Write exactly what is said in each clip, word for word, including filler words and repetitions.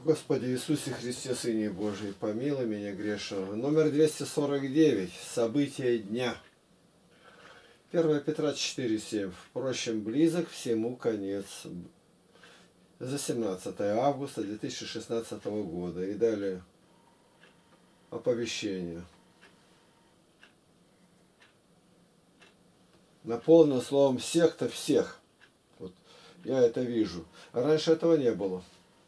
Господи Иисусе Христе, Сыне Божий, помилуй меня грешного. Номер двести сорок девять. События дня. первое Петра четыре семь. Впрочем, близок всему конец. За семнадцатое августа две тысячи шестнадцатого года. И далее оповещение. Наполнено словом секта всех. Вот я это вижу. А раньше этого не было.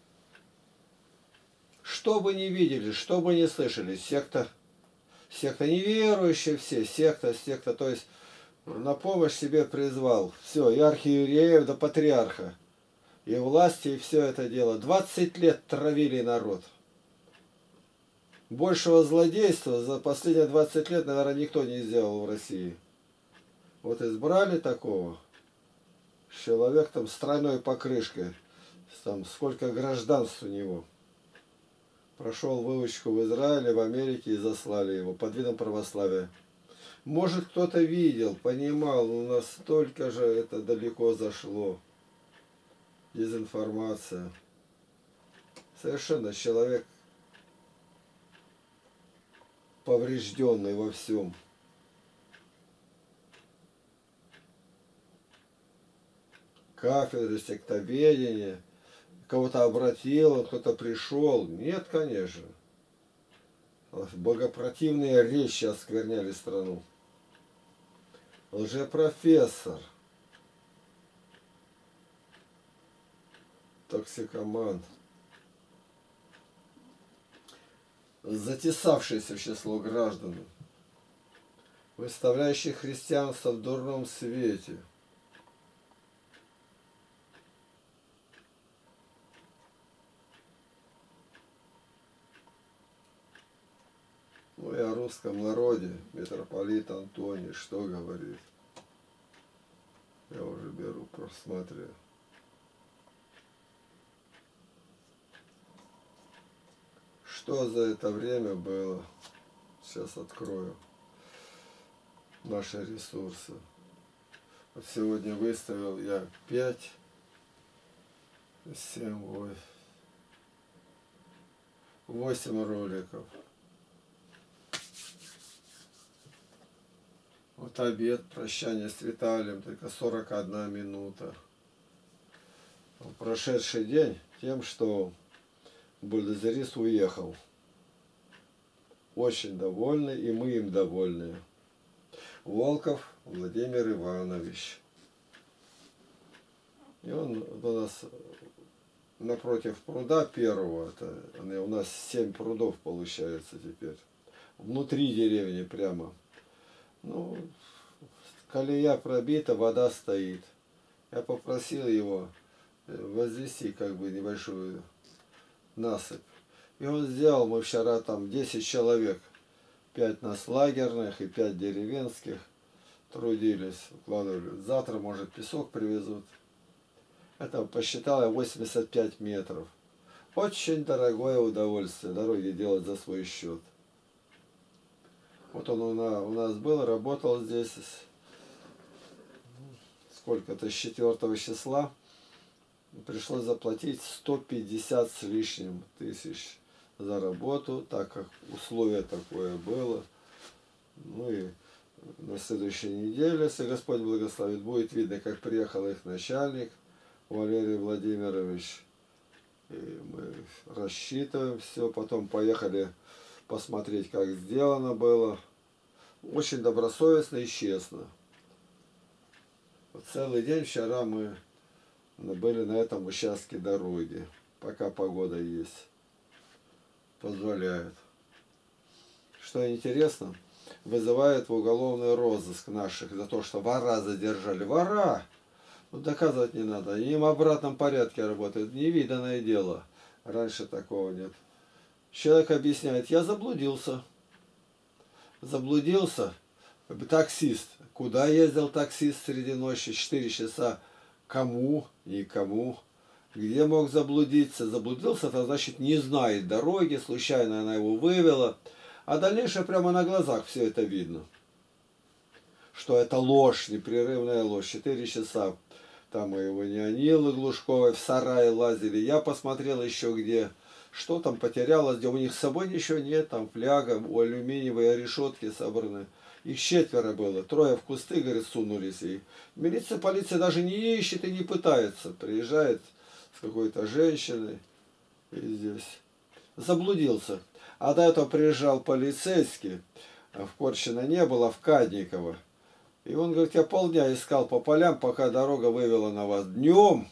Что бы ни видели, что бы ни слышали, секта, секта неверующие все, секта, секта, то есть на помощь себе призвал. Все, и архиереев до патриарха, и власти, и все это дело. двадцать лет травили народ. Большего злодейства за последние двадцать лет, наверное, никто не сделал в России. Вот избрали такого, человек там с тройной покрышкой, там сколько гражданств у него. Прошел выучку в Израиле, в Америке и заслали его под видом православия. Может, кто-то видел, понимал, но настолько же это далеко зашло. Дезинформация. Совершенно человек поврежденный во всем. Кафедры, сектоведение. Кого-то обратил, кто-то пришел. Нет, конечно. Богопротивные речи оскверняли страну. Лжепрофессор. Токсикоман. Затесавшийся в число граждан, выставляющий христианство в дурном свете. Ну и о русском народе митрополит Антоний что говорит? Я уже беру, просматриваю. Что за это время было? Сейчас открою наши ресурсы. Вот сегодня выставил я пять, семь, восемь роликов. Вот обед, прощание с Виталием, только сорок одна минута. Прошедший день тем, что бульдозерист уехал. Очень довольны, и мы им довольны. Волков Владимир Иванович. И он у нас напротив пруда первого, это у нас семь прудов получается теперь. Внутри деревни прямо. Ну, колея пробита, вода стоит. Я попросил его возвести как бы небольшую насыпь. И он сделал, мы вчера там десять человек, пять нас лагерных и пять деревенских трудились, укладывали. Завтра, может, песок привезут. Это посчитал я восемьдесят пять метров. Очень дорогое удовольствие дороги делать за свой счет. Вот он у нас был, работал здесь сколько-то с четвёртого числа. Пришлось заплатить сто пятьдесят с лишним тысяч за работу, так как условие такое было. Ну и на следующей неделе, если Господь благословит, будет видно, как приехал их начальник Валерий Владимирович. И мы рассчитываем все, потом поехали посмотреть, как сделано было. Очень добросовестно и честно. Вот целый день вчера мы были на этом участке дороги, пока погода есть, позволяет. Что интересно, вызывает в уголовный розыск наших за то, что вора задержали. Вора! Ну, доказывать не надо. Они в обратном порядке работают. Невиданное дело. Раньше такого нет. Человек объясняет, я заблудился. Заблудился. Таксист. Куда ездил таксист среди ночи? четыре часа. Кому? Никому. Где мог заблудиться? Заблудился, это значит не знает дороги. Случайно она его вывела. А дальнейшее прямо на глазах все это видно. Что это ложь, непрерывная ложь. четыре часа. Там и его Нионилы Глушковой в сарае лазили. Я посмотрел еще где. что там потерялось, где у них с собой ничего нет, там фляга, алюминиевые решетки собраны. Их четверо было, трое в кусты, говорит, сунулись. И милиция, полиция даже не ищет и не пытается. Приезжает с какой-то женщиной и здесь заблудился. А до этого приезжал полицейский, в Корчино не было, в Кадниково. И он, говорит, я полдня искал по полям, пока дорога вывела на вас. Днем.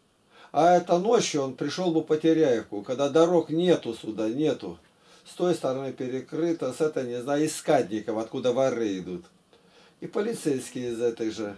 А это ночью он пришел бы по Теряевку, когда дорог нету сюда, нету. С той стороны перекрыто, с этой, не знаю, из Кадникова, откуда воры идут. И полицейские из этой же,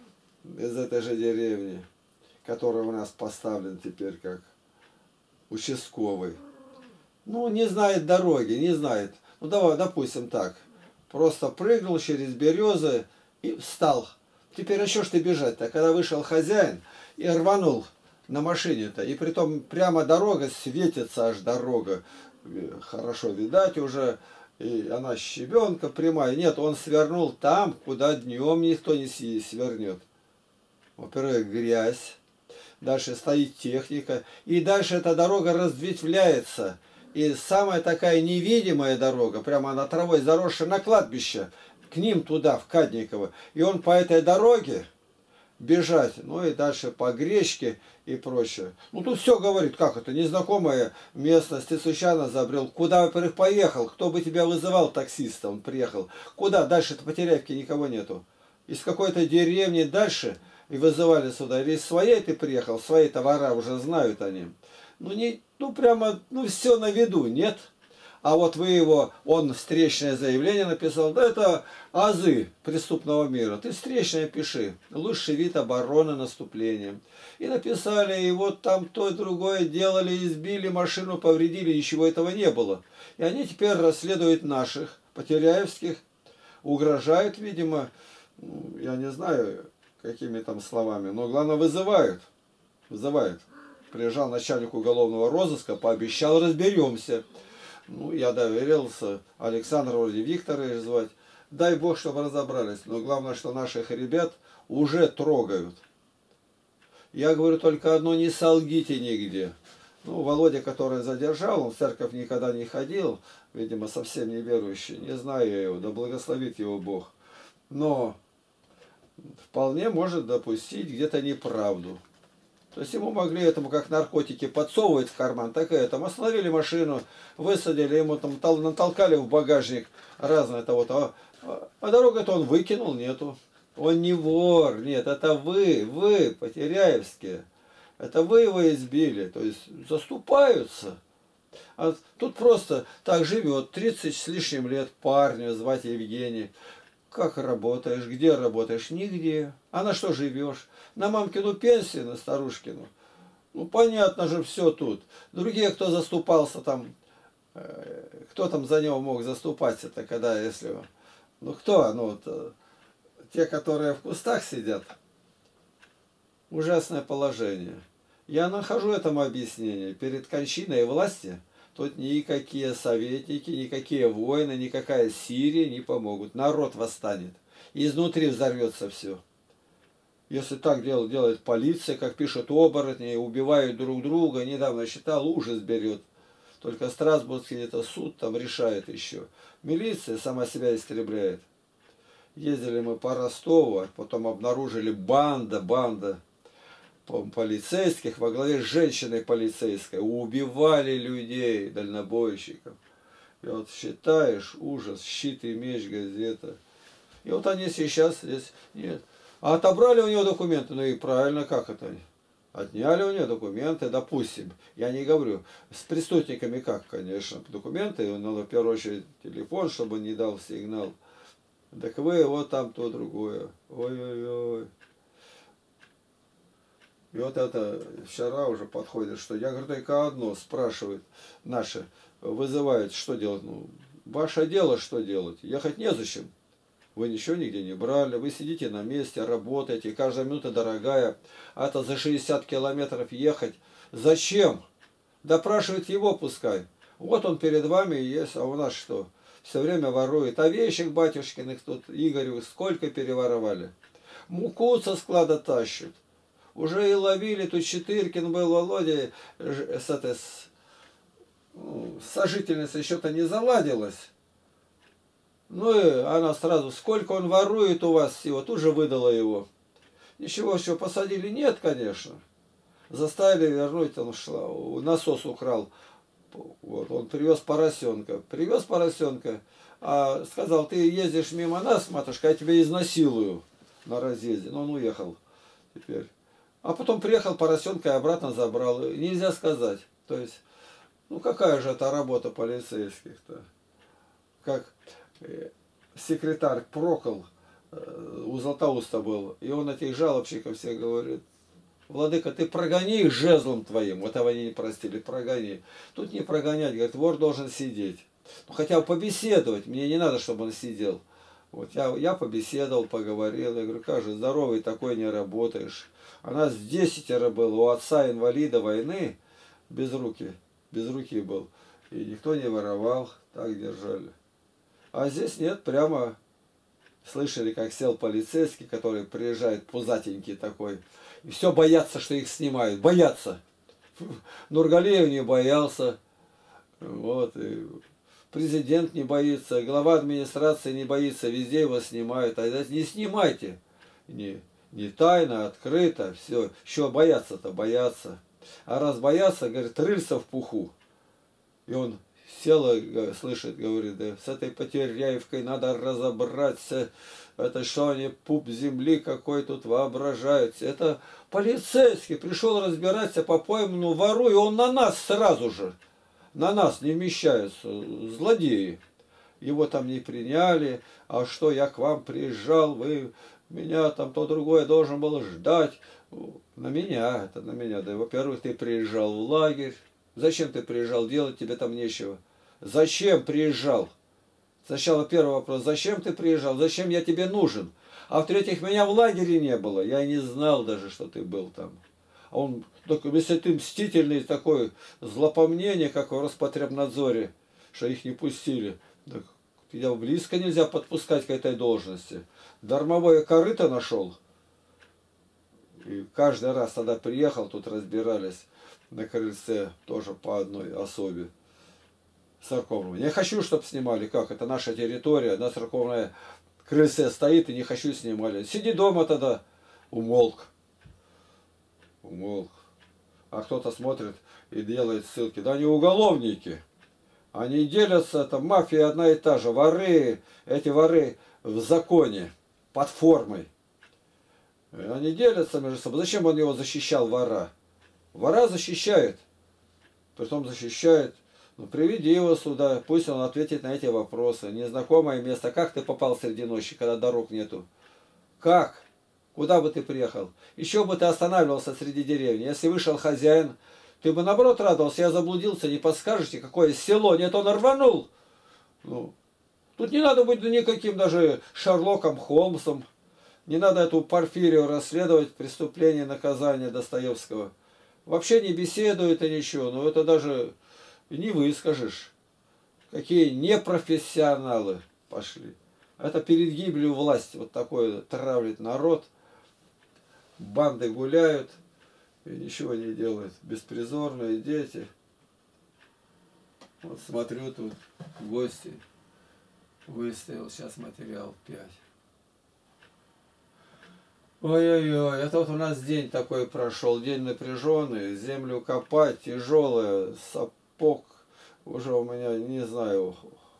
из этой же деревни, который у нас поставлен теперь как участковый. Ну, не знает дороги, не знает. Ну, давай, допустим так. Просто прыгнул через березы и встал. Теперь еще что бежать-то? Когда вышел хозяин и рванул на машине-то, и притом прямо дорога, светится аж дорога. Хорошо видать уже, и она щебенка прямая. Нет, он свернул там, куда днем никто не свернет. Во-первых, грязь. Дальше стоит техника. И дальше эта дорога разветвляется. И самая такая невидимая дорога, прямо она травой заросшая, на кладбище, к ним туда, в Кадниково. И он по этой дороге бежать, ну и дальше по Гречке и прочее. Ну тут все говорит, как это, незнакомая местность, ты случайно забрел. Куда, во-первых, поехал, кто бы тебя вызывал, таксиста, он приехал. Куда, дальше-то по Теряевке никого нету. Из какой-то деревни дальше и вызывали сюда. Или из своей ты приехал, свои товара уже знают они. Ну, не, ну прямо, ну все на виду, нет? А вот вы его, он встречное заявление написал, да это азы преступного мира. Ты встречное пиши, лучший вид обороны наступления. И написали, и вот там то и другое делали, избили машину, повредили, ничего этого не было. И они теперь расследуют наших, потеряевских, угрожают, видимо, я не знаю, какими там словами, но главное вызывают, вызывают. Приезжал начальник уголовного розыска, пообещал, разберемся. Ну, я доверился, Александр вроде Викторович звать. Дай Бог, чтобы разобрались. Но главное, что наших ребят уже трогают. Я говорю только одно, не солгите нигде. Ну, Володя, который задержал, он в церковь никогда не ходил, видимо, совсем неверующий. Не знаю я его, да благословит его Бог. Но вполне может допустить где-то неправду. То есть ему могли этому как наркотики подсовывать в карман, так и этому. Остановили машину, высадили, ему там натолкали в багажник разное это вот. А, а, а дорогу-то он выкинул, нету. Он не вор, нет, это вы, вы, потеряевские. Это вы его избили, то есть заступаются. А тут просто так живет, тридцать с лишним лет парню, звать Евгений. Как работаешь? Где работаешь? Нигде. А на что живешь? На мамкину пенсию, на старушкину. Ну, понятно же все тут. Другие, кто заступался там, э, кто там за него мог заступаться-то, когда, если... Ну, кто? Ну, вот, э, те, которые в кустах сидят. Ужасное положение. Я нахожу этому объяснение. Перед кончиной власти тут никакие советники, никакие войны, никакая Сирия не помогут. Народ восстанет. Изнутри взорвется все. Если так дел, делает полиция, как пишут оборотни, убивают друг друга, недавно считал, ужас берет. Только Страсбургский где-то суд там решает еще. Милиция сама себя истребляет. Ездили мы по Ростову, потом обнаружили банда, банда полицейских во главе с женщиной полицейской. Убивали людей, дальнобойщиков. И вот считаешь, ужас, щит и меч, газета. И вот они сейчас здесь, нет. А отобрали у него документы, ну и правильно, как это? Отняли у него документы, допустим. Я не говорю, с преступниками как, конечно, документы, надо в первую очередь телефон, чтобы не дал сигнал. Так вы, вот там то, другое. Ой-ой-ой. И вот это вчера уже подходит, что я говорю, только одно, спрашивают наши, вызывают, что делать. Ну, ваше дело, что делать. Ехать незачем. Вы ничего нигде не брали, вы сидите на месте, работаете, каждая минута дорогая, а это за шестьдесят километров ехать. Зачем? Допрашивать его пускай. Вот он перед вами есть, а у нас что? Все время ворует. Овечек батюшкиных тут, Игорю, сколько переворовали. Муку со склада тащат. Уже и ловили, тут Четыркин был, Володя, с, это, с ну, сожительница что-то не заладилась. Ну и она сразу, сколько он ворует у вас всего, тут же выдала его. Ничего, что посадили, нет, конечно. Заставили вернуть, он шла, насос украл. Вот, он привез поросенка. Привез поросенка, а сказал, ты ездишь мимо нас, матушка, я тебя изнасилую на разъезде. Но он уехал теперь. А потом приехал поросенка и обратно забрал. Нельзя сказать. То есть, ну какая же это работа полицейских-то? Как секретарь Прокол у Златоуста был, и он этих жалобщиков все говорит, владыка, ты прогони их жезлом твоим. Вот этого они не простили, прогони. Тут не прогонять, говорит, вор должен сидеть. Ну, хотя бы побеседовать, мне не надо, чтобы он сидел. Вот я, я побеседовал, поговорил, я говорю, как же, здоровый такой не работаешь. А нас десятеро было, у отца инвалида войны, без руки, без руки был. И никто не воровал, так держали. А здесь нет, прямо слышали, как сел полицейский, который приезжает пузатенький такой. И все боятся, что их снимают. Боятся. Нургалиев не боялся. Вот. И президент не боится. Глава администрации не боится. Везде его снимают. А не снимайте. Не, не тайно, открыто. Все. Еще боятся-то, боятся. А раз боятся, говорит, рыльца в пуху. И он сел и слышит, говорит, да, с этой Потеряевкой надо разобраться. Это что они, пуп земли какой тут воображаются. Это полицейский пришел разбираться по пойманному вору, и он на нас сразу же, на нас не вмещается, злодеи. Его там не приняли, а что, я к вам приезжал, вы меня там то другое должен был ждать. На меня, это на меня, да, во-первых, ты приезжал в лагерь. Зачем ты приезжал, делать тебе там нечего? Зачем приезжал? Сначала первый вопрос, зачем ты приезжал, зачем я тебе нужен? А в-третьих, меня в лагере не было, я не знал даже, что ты был там. А он, только если ты мстительный такой, злопомнение, как в Роспотребнадзоре, что их не пустили, так тебя близко нельзя подпускать к этой должности. Дармовое корыто нашел. И каждый раз тогда приехал, тут разбирались на крыльце, тоже по одной особе. Церковного. Не хочу, чтобы снимали. Как? Это наша территория. На церковное крыльце стоит и не хочу снимали. Сиди дома тогда. Умолк. Умолк. А кто-то смотрит и делает ссылки. Да они уголовники. Они делятся, это мафия одна и та же. Воры, эти воры в законе, под формой. Они делятся между собой. Зачем он его защищал, вора? Вора защищает. Притом защищает. Ну, приведи его сюда, пусть он ответит на эти вопросы. Незнакомое место. Как ты попал среди ночи, когда дорог нету? Как? Куда бы ты приехал? Еще бы ты останавливался среди деревни. Если вышел хозяин, ты бы наоборот радовался. Я заблудился, не подскажете, какое село? Нет, он рванул. Ну, тут не надо быть никаким даже Шерлоком Холмсом. Не надо эту Порфирию расследовать, преступление, наказание Достоевского. Вообще не беседует и ничего. Но это даже... И не выскажешь. Какие непрофессионалы пошли. Это перед гибелью власти. Вот такое травлит народ. Банды гуляют. И ничего не делают. Беспризорные дети. Вот смотрю тут гости. Выставил сейчас материал пять. Ой-ой-ой, это вот у нас день такой прошел. День напряженный. Землю копать тяжелая. Сапог уже у меня, не знаю,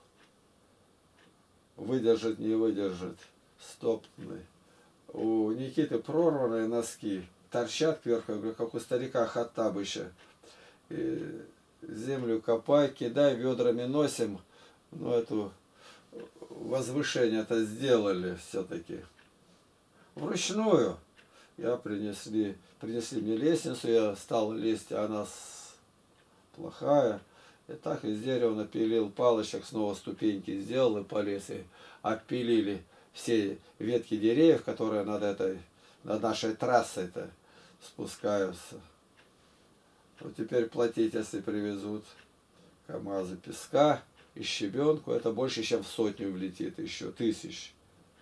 выдержит, не выдержит. Стоптанный. У Никиты прорванные носки. Торчат кверху, как у старика Хаттабыча. И землю копай, кидай, ведрами носим. Ну, эту возвышение-то сделали все-таки. Вручную. Я принесли, принесли мне лестницу, я стал лезть, а она плохая. И так из дерева напилил палочек, снова ступеньки сделал и полез. И отпилили все ветки деревьев, которые над этой, над нашей трассой-то спускаются. Вот теперь платить, если привезут КамАЗы песка и щебенку, это больше, чем в сотню влетит еще, тысяч.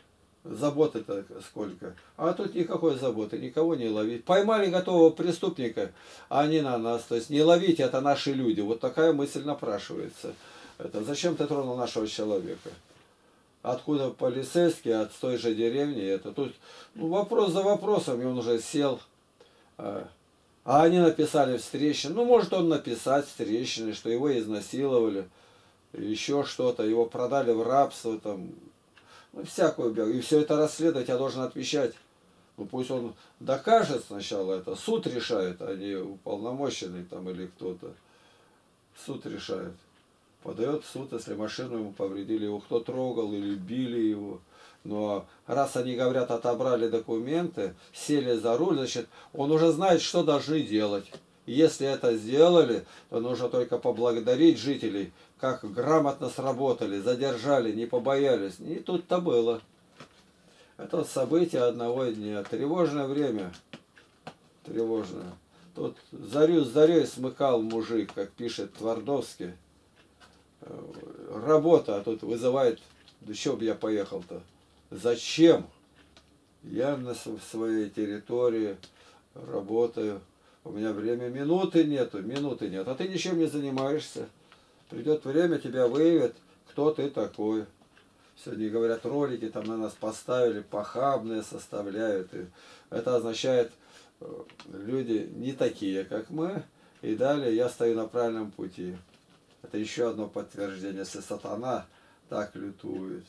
Заботы-то сколько. А тут никакой заботы, никого не ловить. Поймали готового преступника, а они на нас. То есть не ловить, это наши люди. Вот такая мысль напрашивается. Это зачем ты тронул нашего человека? Откуда полицейский, от той же деревни. Это тут ну, вопрос за вопросом, и он уже сел. А они написали встречи. Ну, может он написать встречные, что его изнасиловали, еще что-то, его продали в рабство, там, ну, всякую бегу. И все это расследовать я должен отвечать. Ну, пусть он докажет сначала это. Суд решает, а не уполномоченный там или кто-то. Суд решает. Подает в суд, если машину ему повредили, его кто трогал или били его. Но раз они говорят, отобрали документы, сели за руль, значит, он уже знает, что должны делать. И если это сделали, то нужно только поблагодарить жителей, как грамотно сработали, задержали, не побоялись. И тут-то было. Это вот событие одного дня. Тревожное время. Тревожное. Тут зарю с зарей смыкал мужик, как пишет Твардовский. Работа, а тут вызывает, да еще бы я поехал-то. Зачем? Я на своей территории работаю. У меня время минуты нету, минуты нет. А ты ничем не занимаешься. Придет время, тебя выявят, кто ты такой. Сегодня говорят, ролики там на нас поставили, похабные составляют. И это означает, люди не такие, как мы. И далее я стою на правильном пути. Это еще одно подтверждение, если сатана так лютует.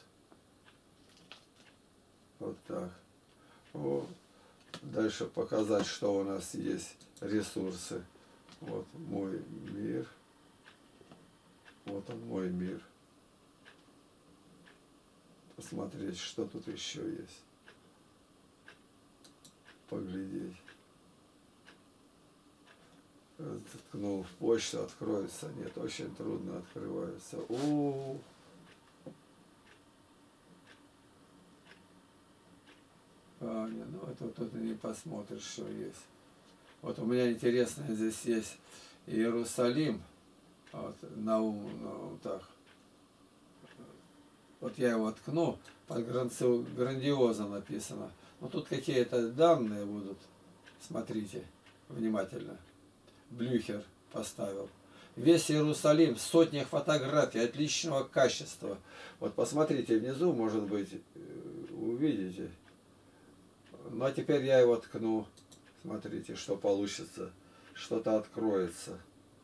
Вот так. Вот. Дальше показать, что у нас есть ресурсы. Вот мой мир. Вот он, мой мир. Посмотреть, что тут еще есть. Поглядеть. Ткнул в почту, откроется. Нет, очень трудно открывается. У-у-у. А, не, ну это тут не посмотришь, что есть. Вот у меня интересно, здесь есть Иерусалим. Вот, на ум, ну, так. Вот я его ткну, под грандиозно написано. Но тут какие-то данные будут. Смотрите внимательно. Блюхер поставил. Весь Иерусалим в сотнях фотографий отличного качества. Вот посмотрите внизу, может быть, увидите. Ну а теперь я его ткну. Смотрите, что получится. Что-то откроется.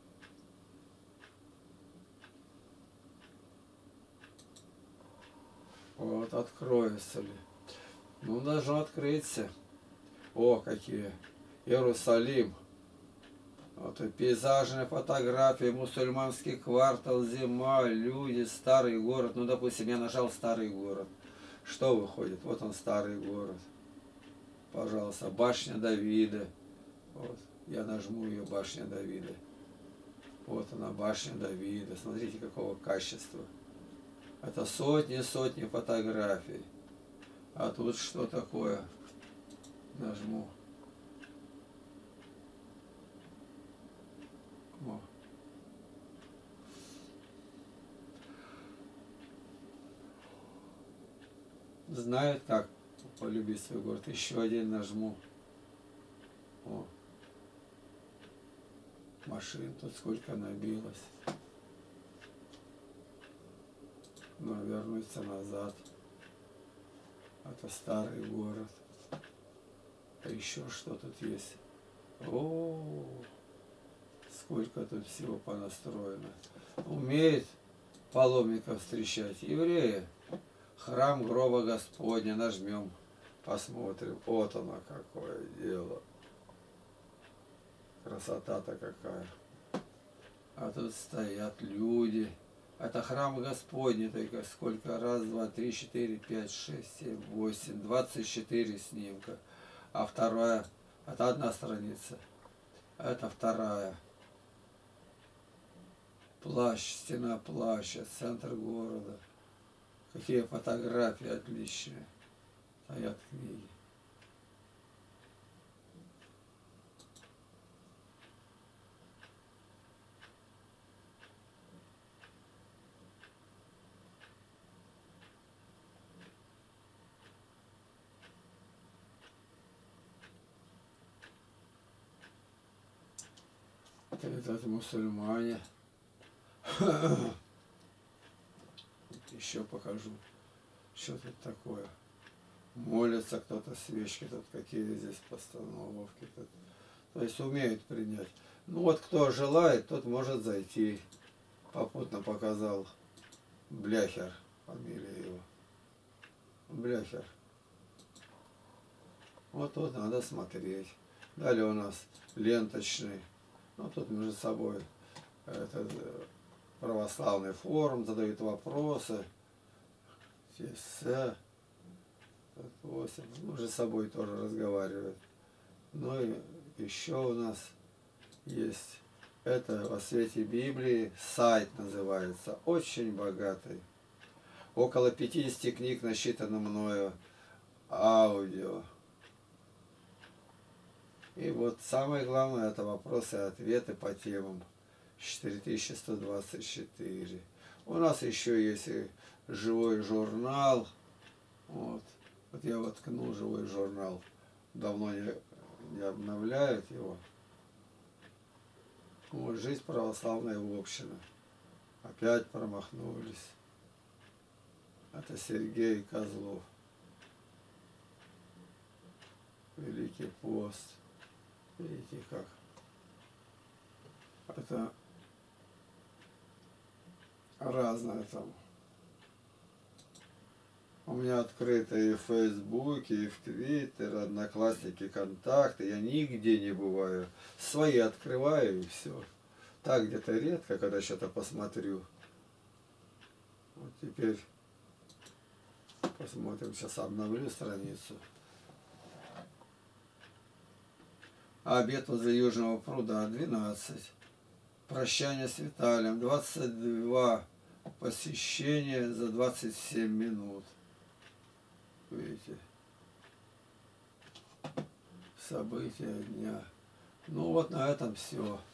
Вот, откроется ли. Ну, должно открыться. О, какие. Иерусалим. Вот и пейзажные фотографии, мусульманский квартал, зима, люди, старый город. Ну, допустим, я нажал старый город. Что выходит? Вот он, старый город. Пожалуйста, башня Давида. Вот, я нажму ее, башня Давида. Вот она, башня Давида. Смотрите, какого качества. Это сотни-сотни фотографий. А тут что такое? Нажму. О. Знают, как полюбить свой город. Еще один нажму. О. Машин тут сколько набилось. Но вернуться назад. Это старый город. А еще что тут есть? О, сколько тут всего понастроено. Умеет паломников встречать евреи. Храм гроба Господня. Нажмем, посмотрим. Вот оно какое дело. Красота-то какая. А тут стоят люди. Это храм Господний, только сколько? Раз, два, три, четыре, пять, шесть, семь, восемь, двадцать четыре снимка. А вторая, это одна страница. Это вторая. Плащ, стена плаща, центр города. Какие фотографии отличные. Стоят книги. Это, это мусульмане. Еще покажу. Что тут такое? Молится кто-то, свечки тут какие здесь постановки. Тут. То есть умеют принять. Ну вот кто желает, тот может зайти. Попутно показал Бляхер, фамилия его. Бляхер. Вот тут надо смотреть. Далее у нас ленточный. Ну тут между собой этот православный форум, задают вопросы. Здесь восемь. Между собой тоже разговаривают. Ну и еще у нас есть это во свете Библии, сайт называется, очень богатый. Около пятидесяти книг насчитано мною, аудио. И вот самое главное, это вопросы и ответы по темам. четыре тысячи сто двадцать четыре. У нас еще есть и живой журнал. Вот. Вот я воткнул живой журнал. Давно не, не обновляют его. Вот, жизнь православная община. Опять промахнулись. Это Сергей Козлов. Великий пост. Видите как. Это разное там. У меня открыто и в Фейсбуке, и в Твиттере, Одноклассники, Контакты. Я нигде не бываю. Свои открываю и все. Так где-то редко, когда что-то посмотрю. Вот теперь посмотрим. Сейчас обновлю страницу. Обед возле Южного пруда двенадцать. Прощание с Виталием двадцать два. Посещение за двадцать семь минут. Видите? События дня. Ну вот на этом все.